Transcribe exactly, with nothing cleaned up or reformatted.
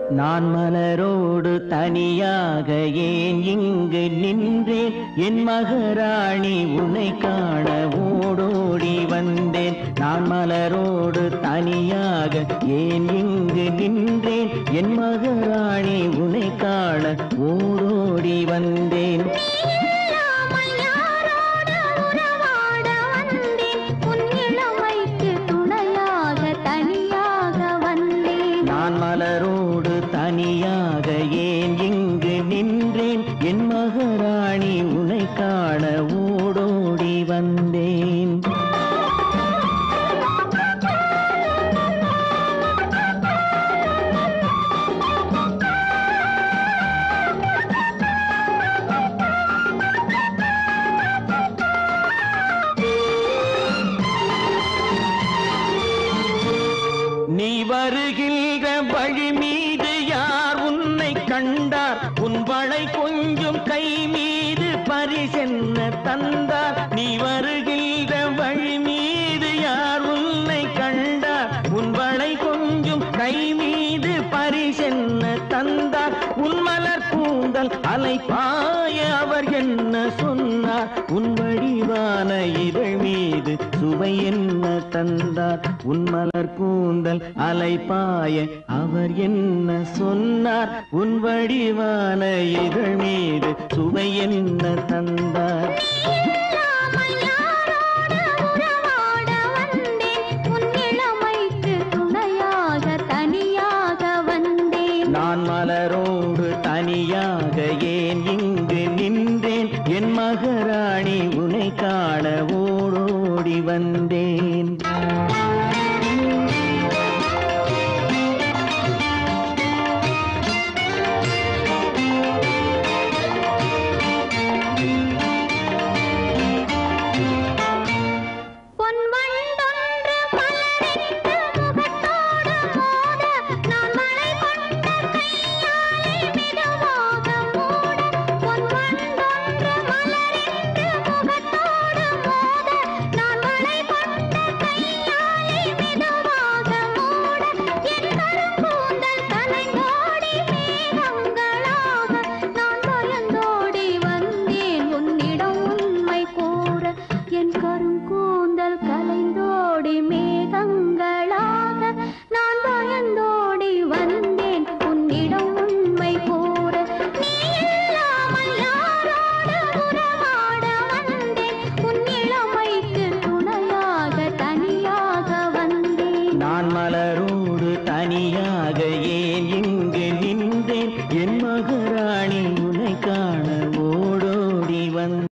நான் மலரோடு தனியாக ஏன் இங்கு நின்றேன் என் மகராணி உன்னை காண ஓடோடி வந்தேன் நான் மலரோடு தனியாக ஏன் இங்கு நின்றேன் என் மகராணி உன்னை காண ஓடோடி வந்தேன் மலரோடு தனியாக ஏன் இங்கு நின்றேன் என் மகராணி உன்னை காண ஓடோடி வந்தேன் நீ வருகின்ற வழி மீது யார் உன்னை கண்டார் உன் வளை கொஞ்சம் கை மீது பரிசென்ன தந்தார் நீ வருகின்ற வழி மீது யார் உன்னை கண்டார் உன் வளை கொஞ்சம் கை மீது பரிசென்ன தந்தார் உன் மலர் கூந்தல் அலைபாய அவர் என்ன சொன்னார் உன் வடிவான இதழ் மீது சுவை என்ன தந்தார் உன் மலர் கூந்தல் அலைபாய அவர் என்ன சொன்னார் உன் வடிவான இதழ் மீது சுவை என்ன தந்தார் நான் மலரோடு தனியாக ஏன் இங்கு நின்றேன் என் மகராணி உன்னை காண ஓடோடி வந்தேன் நான் மலரோடு தனியாக ஏன் இங்கு நின்றேன் என் மகராணி உன்னை காண